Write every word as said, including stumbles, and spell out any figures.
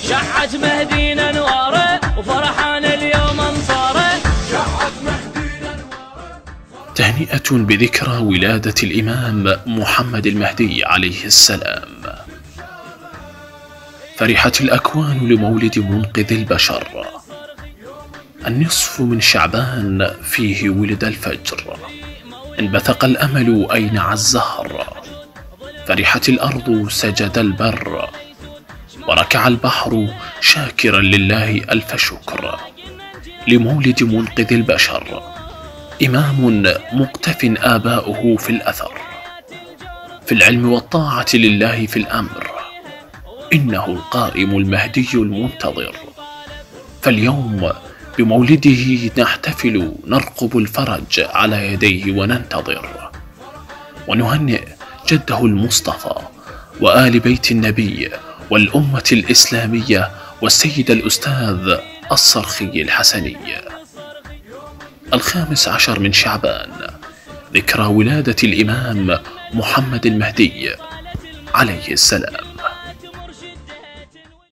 شحت مهدينا نواره وفرحان اليوم انصاره. شحت مهدينا نواره. تهنئة بذكرى ولادة الإمام محمد المهدي عليه السلام. فرحت الأكوان لمولد منقذ البشر. النصف من شعبان فيه ولد الفجر. انبثق الأمل أينع الزهر. فرحت الأرض سجد البر. وركع البحر شاكرا لله ألف شكر. لمولد منقذ البشر إمام مقتف آباؤه في الأثر. في العلم والطاعة لله في الأمر. إنه القائم المهدي المنتظر. فاليوم بمولده نحتفل نرقب الفرج على يديه وننتظر. ونهنئ جده المصطفى وآل بيت النبي والأمة الإسلامية والسيد الأستاذ الصرخي الحسني. الخامس عشر من شعبان ذكرى ولادة الإمام محمد المهدي عليه السلام.